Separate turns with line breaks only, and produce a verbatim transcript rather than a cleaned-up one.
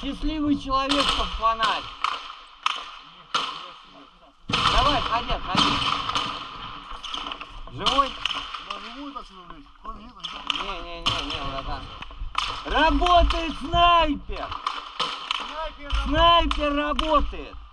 Счастливый человек под фонарь. Давай, ходи, ходи. Живой?
Да, живой так сюда влезть. Кроме этого,
Не-не-не, братан. Работает снайпер!
снайпер!
Снайпер работает!